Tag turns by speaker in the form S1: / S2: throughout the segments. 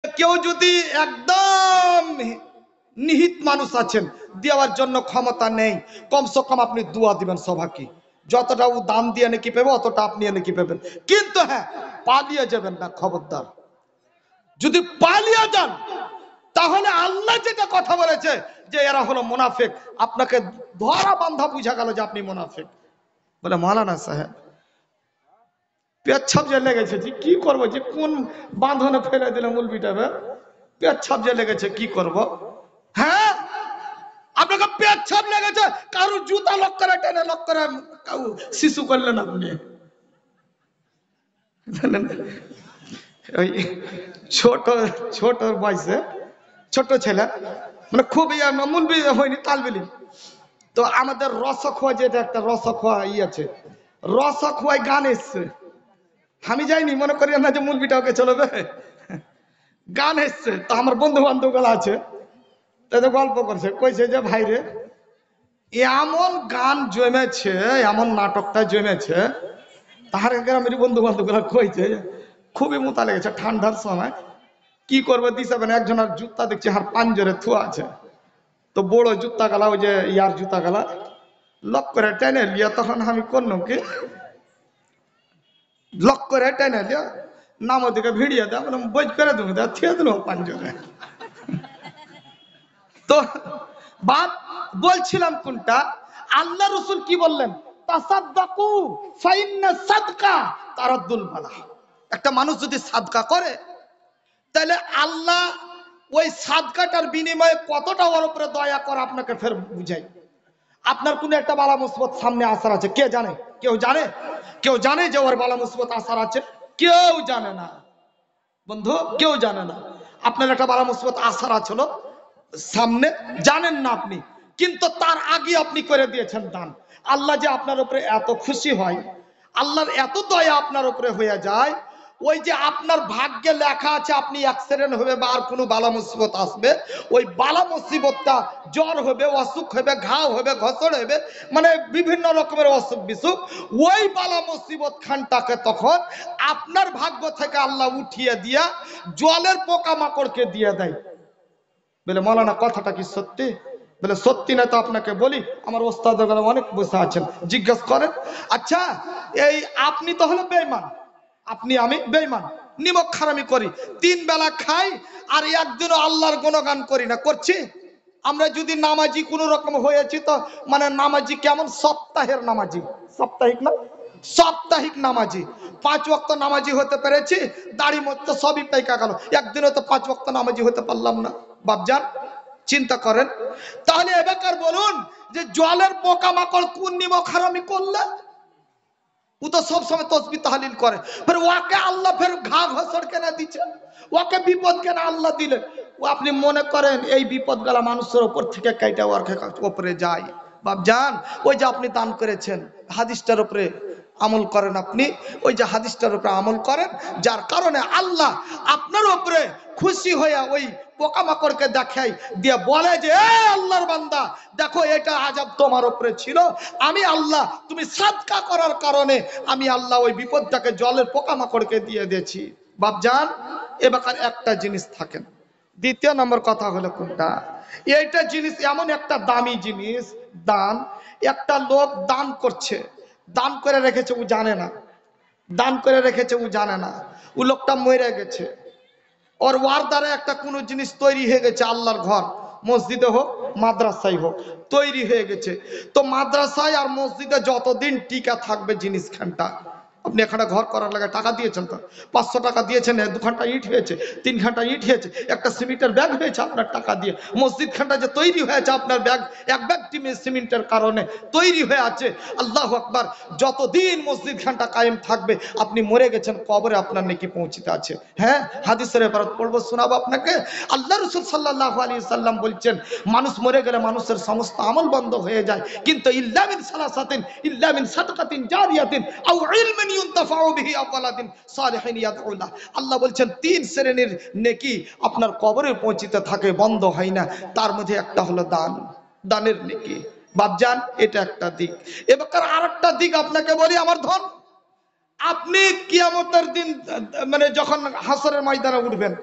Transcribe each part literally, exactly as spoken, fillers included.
S1: কেউ যদি একদম নিহিত মানুষ আছেন, দেওয়ার জন্য ক্ষমতা নেই, কমসে কম আপনি দোয়া দিবেন সবাইকে। যতটা ও দান দিয়ে নাকি পাবে অতটা আপনি নাকি পাবেন। কিন্তু হ্যাঁ, পালিয়ে যাবেন না, খবরদার। যদি পালিয়ে যান তাহলে আল্লাহ যেটা কথা বলেছে যে এরা হলো মুনাফিক, আপনাকে ধরা বান্ধা বুঝা গেল যে আপনি মুনাফিক। বলে মাওলানা সাহেব পেচ্ছাপ যে লেগেছে, যে কি করবো, যে কোন বাঁধনে ফেলে দিলে মুলবিটা পেচ্ছাপ যে লেগেছে কি করব? হ্যাঁ, আপনাকে পেচ্ছাপ লেগেছে, কারো জুতা লক করে টেনে লক করে শিশু করলেন আপনি। ওই ছোট ছোট বয়সে ছোট ছেলে, মানে খুব মুলবি হয়নি, তালবিলি। তো আমাদের রসখোয়া, যেটা একটা রসখোয়া ই আছে, রসখোয়ায় গান এসছে। আমি যাইনি, মনে করি না যে মুলবিটা ওকে চলবে। গান এসছে, তো আমার বন্ধু বান্ধব গুলো আছে, তাদের গল্প করছে, কইছে যে ভাই রে, এমন গান জমেছে, এমন নাটকটা জমেছে। তাহার গ্রামের বন্ধু বান্ধব গুলা কইছে খুবই মোতা লেগেছে ঠান্ডার সময়। কি করবো দিশাবে না, একজনের জুতা দেখছি হার পাঞ্জরে থুয়া আছে। তো বড় জুতা গালা, ওই যে ইয়ার জুতা গালা লক করে টেনে লিয়া, তখন আমি করলাম কি, লক করে টেনে লিয়া নাম দিকে ভিড়িয়ে দেয়, বই করে দেবো, থিয়ে দিল পাঞ্জরে। তো বাপ বলছিলাম কোনটা, আল্লাহ রসুল কি বললেন, তাসাদ্দাকু ফাইন্না সাদকা তারাদ্দুল বালা। একটা মানুষ যদি সাদকা করে, তাহলে আল্লাহ ওই সাদকাটার বিনিময়ে কতটা ওর উপরে দয়া করে আপনাকে ফের বুঝাই। আপনার কোন একটা বালা মুসিবত সামনে আসার আছে, কে জানে? কেউ জানে? কেউ জানে যে ওর বালা মুসিবত আসার আছে? কেউ জানে না বন্ধু, কেউ জানে না। আপনার একটা বালা মুসিবত আসার আছে সামনে, জানেন না আপনি, কিন্তু তার আগে আপনি করে দিয়েছেন দান। আল্লাহ যে আপনার উপরে এত খুশি হয়, আল্লাহর এত দয়া আপনার উপরে হয়ে যায়, ওই যে আপনার ভাগ্যে লেখা আছে আপনি অ্যাক্সিডেন্ট হবে বা আর কোনো বালা মুসিবত আসবে, ওই বালা মুসিবতটা জ্বর হবে, অসুখ হবে, ঘাও হবে, ঘসড় হবে, মানে বিভিন্ন রকমের অসুখ বিসুখ, ওই বালা মুসিবত খানটাকে তখন আপনার ভাগ্য থেকে আল্লাহ উঠিয়ে দিয়া জলের পোকামাকড়কে দিয়ে দেয়। বলে মাওলানা কথাটা কি সত্যি? বলে সত্যি না তো আপনাকে বলি, আমার ওস্তাদের ঘরে অনেক বসে আছেন, জিজ্ঞেস করেন। আচ্ছা, এই আপনি তো হলো বেঈমান, আপনি আমি বেঈমান, নিমক খারামি করি, তিন বেলা খাই, আর একদিনও আল্লাহর গুণগান করি না, করছি? আমরা যদি নামাজি কোনো রকম হয়েছি, তো মানে নামাজি কেমন? সপ্তাহের নামাজি, সাপ্তাহিক না, সাপ্তাহিক নামাজি। পাঁচ ওয়াক্ত নামাজি হতে পেরেছি, দাড়ি মত সবই পাইকা গেল, একদিনও তো পাঁচ ওয়াক্ত নামাজি হতে পারলাম না। বাপজান চিন্তা করেন। তাহলে এবার বলুন যে জলের পোকামাকড় কোন নিমক হারামি করলে? ও তো সবসময় তসবি তাহলিল করে, ফের ওকে আল্লাহ ফের ঘা ঘসড় কেনা দিচ্ছে, ওকে বিপদ কেন আল্লাহ দিলে? ও আপনি মনে করেন এই বিপদ গেলা মানুষের উপর থেকে কাইটা ওর উপরে যায়? বাপজান, ওই যে আপনি দান করেছেন, হাদিসটার উপরে আমল করেন, আপনি ওই যে হাদিসটার উপরে আমল করেন, যার কারণে আল্লাহ আপনার উপরে খুশি হয়ে ওই পোকামাকড়কে দেখাই দিয়ে বলে যে এ আল্লাহর বান্দা, দেখো এটা আযাব তোমার উপরে ছিল, আমি আল্লাহ তুমি সাদকা করার কারণে আমি আল্লাহ ওই বিপদটাকে জলের পোকামাকড়কে দিয়ে দিয়েছি। বাপজান, এবার একটা জিনিস থাকেন। দ্বিতীয় নম্বর কথা হলো কোনটা, এইটা জিনিস এমন একটা দামি জিনিস, দান। একটা লোক দান করছে, দান করে রেখেছে, ও জানে না, দান করে রেখেছে ও জানে না, ও লোকটা মরে গেছে, ওর ওয়ার দ্বারা একটা কোনো জিনিস তৈরি হয়ে গেছে, আল্লাহর ঘর, মসজিদে হোক মাদ্রাসায় হোক, তৈরি হয়ে গেছে। তো মাদ্রাসায় আর মসজিদে যতদিন টিকা থাকবে জিনিসখানটা, আপনি এখানে ঘর করার লাগে টাকা দিয়েছেন, তো পাঁচশো টাকা দিয়েছেন, দু ঘন্টা ইট হয়েছে, তিন ঘন্টা ইট হয়েছে, একটা সিমেন্টের ব্যাগ হয়েছে আপনার টাকা দিয়ে, মসজিদ খানটা যে তৈরি হয়েছে আপনার ব্যাগ এক ব্যাগ সিমেন্টের কারণে তৈরি হয়ে আছে। আল্লাহু আকবার, যতদিন মসজিদ খানটা কায়েম থাকবে, আপনি মরে গেছেন, কবরে আপনার নেকি পৌঁছিতে আছে। হ্যাঁ, হাদিসের ব্যাপারে পড়বো, শোনাবো আপনাকে। আল্লাহ রাসূল সাল্লাল্লাহু আলাইহি সাল্লাম বলছেন, মানুষ মরে গেলে মানুষের সমস্ত আমল বন্ধ হয়ে যায়, কিন্তু ইল্লা মিন সালাসাতিন, ইল্লা মিন সাদকাতিন জারিয়াতিন আও ইলমিন ইউনতাফাউ বিহি আও ওয়ালাদিন সালিহিন ইয়াদউ লাহ। আল্লাহ বলছেন তিন শ্রেণীর নেকি আপনার কবরে পৌঁছিতে থাকে, বন্ধ হয় না, তার মধ্যে একটা হলো দান, দানের নেকি। বাপজান, এটা একটা দিক। এবার আরেকটা দিক আপনাকে বলি, আমার ধন। আপনি কিয়ামতের দিন মানে যখন হাসরের ময়দানে উঠবেন,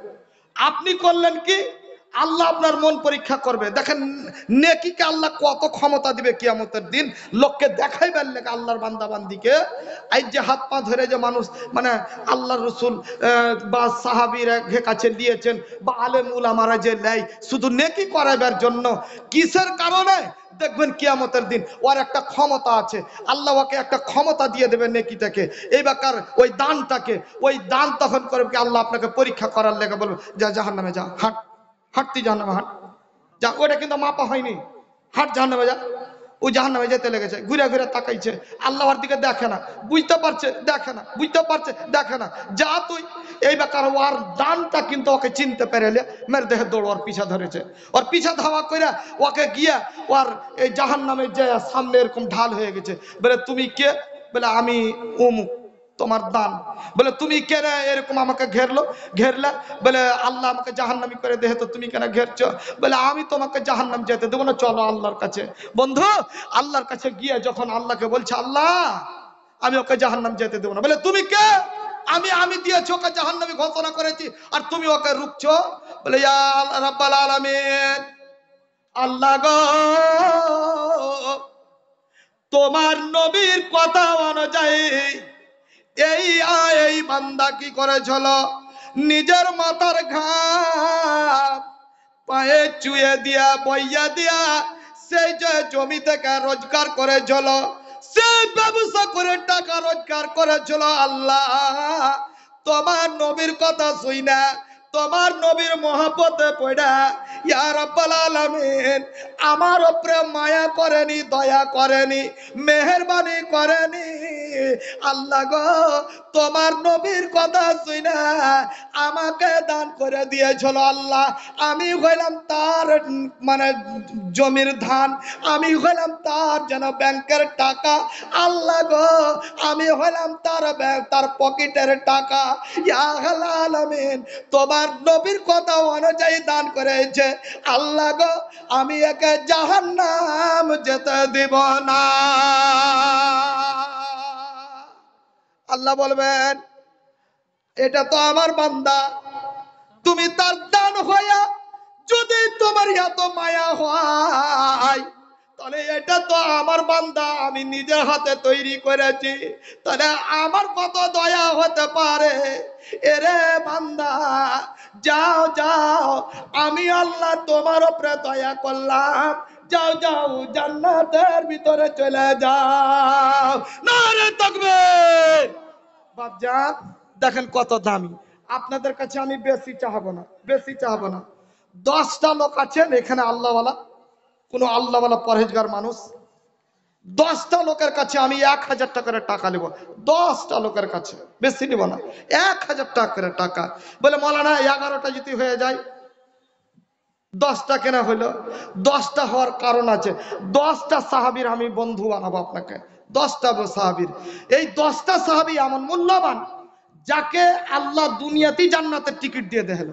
S1: আপনি করলেন কি, আল্লাহ আপনার মন পরীক্ষা করবে। দেখেন নেকিকে আল্লাহ কত ক্ষমতা দিবে কিয়ামতের দিন, লোককে দেখাইবার লেগে আল্লাহর বান্দা বান্দিকে। এই যে হাত পা ধরে যে মানুষ মানে আল্লাহ রসুল বা সাহাবীর কাছে দিয়েছেন বা আলেম উলামারা যে নেয় শুধু নেকি করাইবার জন্য, কিসের কারণে? দেখবেন কিয়ামতের দিন ওর একটা ক্ষমতা আছে, আল্লাহ ওকে একটা ক্ষমতা দিয়ে দেবে নেকিটাকে, এই বাকার ওই দানটাকে। ওই দান তখন করবে কি, আল্লাহ আপনাকে পরীক্ষা করার লেগে বলবে যা জাহান্নামে যা, হাট হাঁটতি জাহান্নামে হাট যা। ওটা কিন্তু মাপা হয়নি, হাট জাহান্নামে যা। ও জাহান্নামে যেতে লেগেছে, ঘুরে ঘুরে তাকাইছে, আল্লাহর দিকে দেখে না, বুঝতে পারছে দেখে না, বুঝতে পারছে দেখে না, যা তুই। এই বেকার ওর দানটা কিন্তু ওকে চিনতে পেরেলে মেরে দেহে দৌড় ওর পিছা ধরেছে, ওর পিছা ধাওয়া করে ওকে গিয়া ওর এই জাহান্নামে যে সামনে এরকম ঢাল হয়ে গেছে। বলে তুমি কে? বলে আমি অমুক, তোমার দান। বলে তুমি কেন এরকম আমাকে ঘেরলো ঘেরলা? বলে আল্লাহ আমাকে জাহান্নামি করে দেহে, তো তুমি কেন ঘেরছো? বলে আমি তোমাকে জাহান্নাম যেতে দেবো না, চলো আল্লাহর কাছে। বন্ধু আল্লাহর কাছে গিয়ে যখন আল্লাহকে বলছে আল্লাহ আমি ওকে জাহান্নাম যেতে দেবো না, বলে তুমি কে? আমি আমি দিয়েছি ওকে জাহান্নামী ঘোষণা করেছি, আর তুমি ওকে রুখছো? বলে ইয়া রাব্বাল আলামিন, আল্লাহ গো তোমার নবীর কথা অনুযায়ী এই এই বান্দা কি করেছিল, নিজের মাথার ঘাম পায়ে চুয়ে দিয়া বইয়া দিয়া সেই যে জমি থেকে রোজগার করেছিল, সেই ব্যবসা করে টাকা রোজগার করেছিল, আল্লাহ তোমার নবীর কথা শুই না, তোমার নবীর মহব্বতে পড়া ইয়া রাব্বাল আলামিন আমার উপরে মায়া করেনি, দয়া করেনি, মেহেরবানি করেনি। আল্লাহ গো তোমার নবীর কথা শুই না আমাকে দান করে দিয়েছিল, আল্লাহ আমি হইলাম তার মানে জমির ধান, আমি হইলাম তার যেন ব্যাংকের টাকা, আল্লাহ গো আমি হইলাম তার তার পকেটের টাকা। ইয়া আলামিন তোমার নবীর কথা অনুযায়ী দান করেছে, আল্লাহ গো আমি একে জাহান্নাম যেতে দিব না। আল্লাহ বলবেন এটা তো আমার বান্দা, তুমি তার দান হইয়া যদি তোমার এত মায়া হয় তাহলে এটা তো আমার বান্দা, আমি নিজের হাতে তৈরি করেছি, তাহলে আমার কত দয়া হতে পারে। এরে বান্দা যাও যাও, আমি আল্লাহ তোমার উপরে দয়া করলাম, যাও যাও জান্নাতের ভিতরে চলে যাও। নারে তাকবীর। বাপজান দেখেন কত দামি। আপনাদের কাছে আমি বেশি চাহাবো না, বেশি চাহাবো না। দশটা লোক আছেন এখানে আল্লাহওয়ালা, কোন আল্লাহওয়ালা পরহেজগার মানুষ, দশটা লোকের কাছে আমি এক হাজার টাকার টাকা নেব, দশটা লোকের কাছে, বেশি নেব না, এক হাজার টাকা করে টাকা। বলে মৌলানা এগারোটা যদি হয়ে যায়, দশটা কেনা হইলো? দশটা হওয়ার কারণ আছে, দশটা সাহাবীর আমি বন্ধু বানাবো আপনাকে, দশটা সাহাবীর। এই দশটা সাহাবী এমন মূল্যবান যাকে আল্লাহ দুনিয়াতেই জান্নাতের টিকিট দিয়ে দেখালো।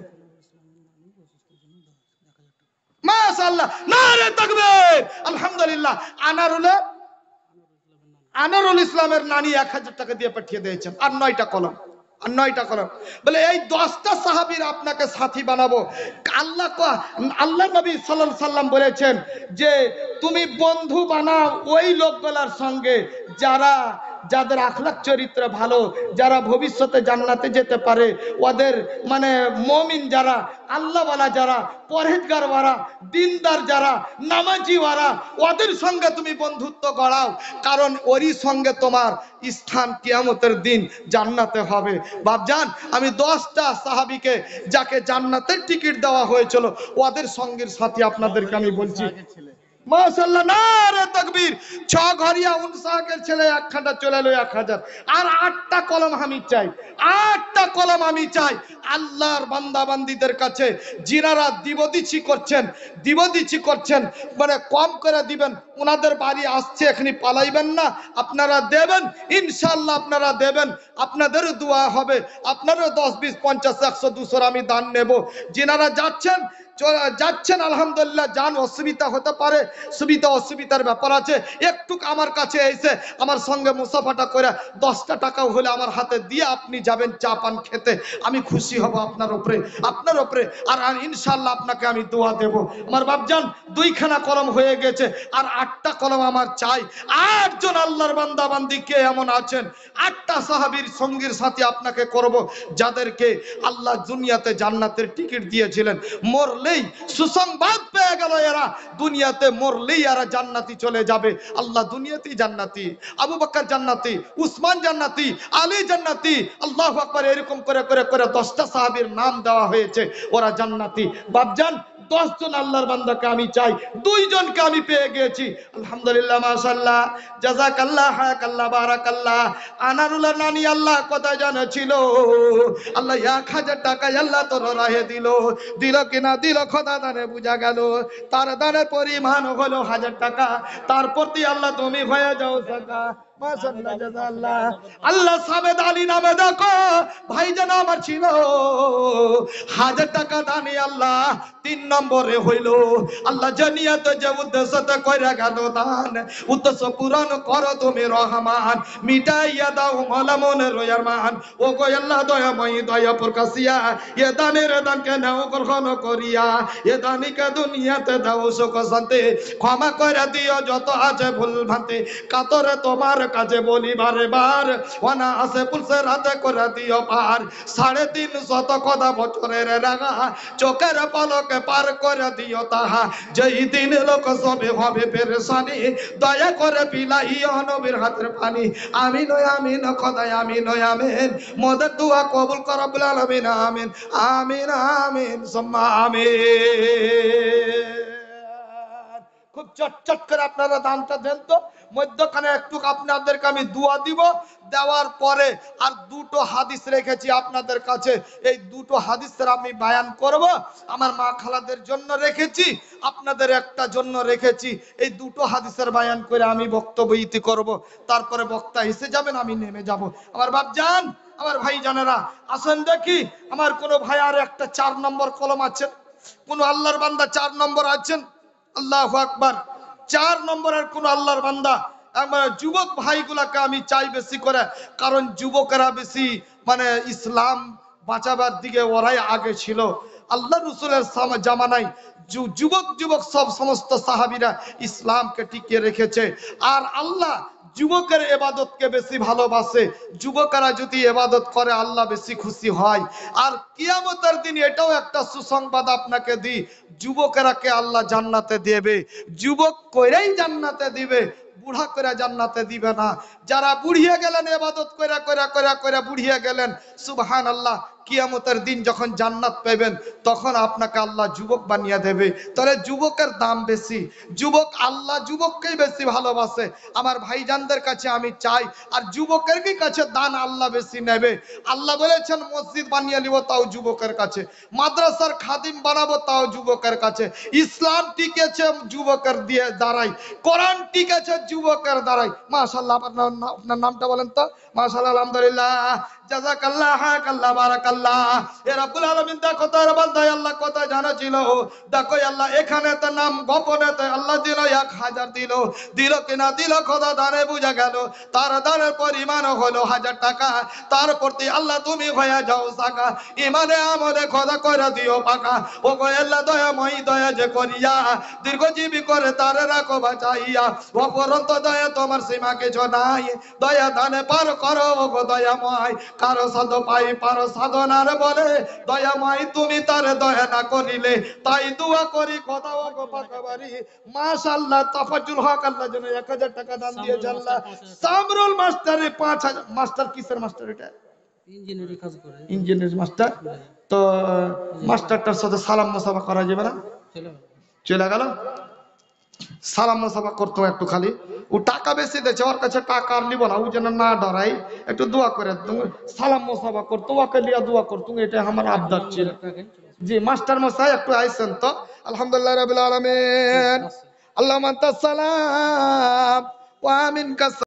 S1: মাশাআল্লাহ, নারে তাকবীর, আলহামদুলিল্লাহ। আনারুল আনারুল ইসলামের নানি এক হাজার টাকা দিয়ে পাঠিয়ে দিয়েছেন, আর নয়টা কলম, আর নয়টা কলম। বলে এই দশটা সাহাবীর আপনাকে সাথী বানাবো। আল্লাহ আল্লাহ নবী সাল্লাল্লাহু আলাইহি সাল্লাম বলেছেন যে তুমি বন্ধু বানাও ওই লোকগুলোর সঙ্গে যারা যাদের আখলাক চরিত্র ভালো, যারা ভবিষ্যতে জান্নাতে যেতে পারে, ওদের মানে মুমিন যারা, আল্লাহওয়ালা যারা, পরহেজগারওয়ালা, দিনদার যারা, নামাজিওয়ালা, ওদের সঙ্গে তুমি বন্ধুত্ব গড়াও, কারণ ওরই সঙ্গে তোমার স্থান কিয়ামতের দিন জান্নাতে হবে। বাপজান আমি দশটা সাহাবীকে যাকে জান্নাতের টিকিট দেওয়া হয়েছিল ওদের সঙ্গের সাথী আপনাদেরকে আমি বলছি। মাশাআল্লাহ, নারে তাকবীর। ছ ঘরিয়া উনসাকের ছেলে এক খাটা চলে এলো এক হাজার, আর আটটা কলম আমি চাই, আটটা কলম আমি চাই আল্লাহর বান্দা বান্দীদের কাছে, যিনারা দিবদিছি করছেন, দিবদিছি করছেন মানে কম করে দিবেন, ওনাদের বাড়ি আসছে এখানে পালাইবেন না, আপনারা দেবেন ইনশাআল্লাহ, আপনারা দেবেন, আপনাদেরও দোয়া হবে, আপনারও দশ বিশ পঞ্চাশ একশো দুশোর আমি দান নেব। যিনারা যাচ্ছেন যাচ্ছেন আলহামদুলিল্লাহ, যান, অসুবিধা হতে পারে, সুবিধা অসুবিধার ব্যাপার আছে, একটু আমার কাছে এসে আমার সঙ্গে মুসাফাটা করে দশটা টাকাও হলে আমার হাতে দিয়ে আপনি যাবেন চা পান খেতে, আমি খুশি হব আপনার উপরে, আপনার উপরে। আর ইনশাল্লাহ আপনাকে আমি দোয়া দেব। আমার বাপজান দুইখানা কলম হয়ে গেছে, আর আটটা কলম আমার চাই। আটজন আল্লাহর বান্দা বান্দি কে এমন আছেন, আটটা সাহাবীর সঙ্গীর সাথে আপনাকে করব, যাদেরকে আল্লাহ দুনিয়াতে জান্নাতের টিকিট দিয়েছিলেন, মরলেই সুসংবাদ পেয়ে গেল, এরা দুনিয়াতে মরলেই এরা জান্নাতি চলে যাবে। আল্লাহ দুনিয়াতেই জান্নাতি, আবু বকর জান্নাতি, উসমান জান্নাতি, আলী জান্নাতি, আল্লাহু আকবার, এরকম করে করে করে দশটা সাহাবীর নাম দেওয়া হয়েছে, ওরা জান্নাতি। বাপজান দশ জন আল্লাহর বান্দাকে আমি চাই, দুইজনকে আমি পেয়ে গেছি, আলহামদুলিল্লাহ, মাশাআল্লাহ, জাযাকাল্লাহ, হায়াকাল্লাহ, বারাকাল্লাহ। আনারুল্লাহ নানি আল্লাহ কথা জানেছিল, আল্লাহ এক হাজার টাকা আল্লাহ তোর রাহে দিল, দিল কিনা দিল খোদা দানে বুঝা গেল, তার দানের পরিমাণ হলো হাজার টাকা, তার প্রতি আল্লাহ তুমি হয়ে যাও সাকা। মাশাআল্লাহ, জাযাকাল্লাহ। আল্লাহ সাবেদ আলী নামে দেখো ভাইজান আমার ছিল, হাজার টাকা দানি আল্লাহ তিন নম্বরে হইল। আল্লাহ জানিয়াতে যে উদ্দেশ্যতে কইরা গেল দান, উদ্দেশ্য পূরণ করো তুমি রহমান, মিটাইয়া দাও মলা মনে রয়ার মান। ও গো আল্লাহ দয়াময়ী দয়া প্রকাশিয়া, এ দানের দানকে নাও গ্রহণ করিয়া, এ দানিকে দুনিয়াতে দাও সুখ শান্তি, ক্ষমা করে দিও যত আছে ভুল ভ্রান্তি, কাতরে তোমার কাছে বলি বারে বার, ওনা আসে পুলসে রাতে করে দিও পার, সাড়ে তিন শত কথা বছরের রাগা, চোখের পলকে পার করে দিও তাহা, যেই দিন লোক সবে হবে পেরেশানি, দয়া করে বিলাইও নবীর হাতের পানি। আমিন ও আমিন খোদায় আমিন ও আমিন, মোদের দোয়া কবুল কর রব্বুল আলামিন, আমিন আমিন আমিন সুম্মা আমিন। খুব চটচট করে আপনারা দানটা দেন তো, মধ্যখানে একটু আপনাদেরকে আমি দোয়া দিব, দেওয়ার পরে আর দুটো হাদিস রেখেছি আপনাদের কাছে, এই দুটো হাদিসের আমি বায়ান করব। আমার মা খালাদের জন্য রেখেছি, আপনাদের একটা জন্য রেখেছি, এই দুটো হাদিসের বায়ান করে আমি বক্তব্য ইতি করব, তারপরে বক্তা এসে যাবেন, আমি নেমে যাব। আমার বাপজান, আমার ভাই জানেরা, আসেন দেখি আমার কোন ভাই আর একটা চার নম্বর কলম আছেন, কোন আল্লাহর বান্দা চার নম্বর আছেন? আল্লাহু আকবার। চার নম্বরের কোন আল্লাহর বান্দা? আমার যুবক ভাইগুলাকে আমি চাই বেশি করে, কারণ যুবকেরা বেশি মানে ইসলাম বাঁচাবার দিকে ওরাই আগে ছিল। আল্লাহ রসুলের জামানায় যুবক যুবক সব সমস্ত সাহাবীরা ইসলামকে টিকিয়ে রেখেছে, আর আল্লাহ যুবকের ইবাদতকে বেশি ভালোবাসে। যুবকেরা যদি ইবাদত করে আল্লাহ বেশি খুশি হয়। আর কিয়ামতের দিন এটাও একটা সুসংবাদ আপনাকে দিই, যুবকেরাকে আল্লাহ জান্নাতে দেবে, যুবক কইরাই জান্নাতে দিবে, বুড়া করে জান্নাতে দিবে না। যারা বুড়িয়ে গেলেন ইবাদত কইরা কইরা কইরা কইরা বুড়িয়ে গেলেন, সুবহানাল্লাহ, কিয়ামতের দিন যখন জান্নাত পাবেন তখন আপনাকে আল্লাহ যুবক বানিয়ে দেবে। তাহলে যুবকের দাম বেশি, যুবক আল্লাহ যুবককেই বেশি ভালোবাসে। আমার ভাইজানদের কাছে আমি চাই, আর যুবকের কাছে দান আল্লাহ বেশি নেবে। আল্লাহ বলেছেন মসজিদ বানিয়ে নিব, তাও যুবকের কাছে, মাদ্রাসার খাদিম বানাবো, তাও যুবকের কাছে, ইসলাম টিকেছে যুবকের দিয়ে দাঁড়াই, কোরআন টিকেছে যুবকের দ্বারাই। মাশাআল্লাহ, আপনার নামটা বলেন তো? মাশাআল্লাহ, আলহামদুলিল্লাহ, জাযাকাল্লাহ, হায়াকাল্লাহ, বারাকাল্লাহ। এ রব্বুল আলামিন দেখো তার বান্দায় আল্লাহ কথা জানাছিল, দেখো আল্লাহ এখানে তো নাম গোপনেতে আল্লাহ দিল এক হাজার, দিল দিল কিনা দিল খোদা দানে বুঝা গেল, তার দানের পরিমাণ হলো হাজার টাকা, তার প্রতি আল্লাহ তুমি হয়ে যাও সাকা, ইমানে আমলে খোদা করে দিও পাকা। ও গো আল্লাহ দয়াময়ী দয়া যে করিয়া, দীর্ঘজীবী করে তারে রাখো বাঁচাইয়া, অপরন্ত দয়া তোমার সীমা কিছু নাই, দয়া দানে পার করো ও গো দয়াময়, কারো সাধ পাই পারো সাধনার বলে, দয়াময় তুমি তারে দয়া না করিলে, তাই দোয়া করি কথা ও গো পাকাবাড়ি। মাশাআল্লাহ, তাফাজ্জুল হক আল্লাহ যেন এক হাজার টাকা দান দিয়েছে আল্লাহ। সামরুল মাস্টারে পাঁচ হাজার। মাস্টার কিসের মাস্টার? এটা ইঞ্জিনিয়ারিং কাজ করে, ইঞ্জিনিয়ারিং মাস্টার। তো মাস্টারটার সাথে সালাম মুসাফা করা যাবে না? চলে গেল, সালাম মুসাফা করতো একটু খালি। ও টাকা বেশি দিয়েছে, ওর কাছে টাকা আর নিব না, ও যেন না ডরাই, একটু দোয়া করে সালাম মুসাফা করতো, ওকে লিয়া দোয়া করতো, এটা আমার আবদার ছিল। জি মাস্টার মশাই একটু আইসেন তো। আলহামদুলিল্লাহ রাব্বিল আলামিন, আল্লাহুম্মা আনতাস সালাম ওয়া মিনকাস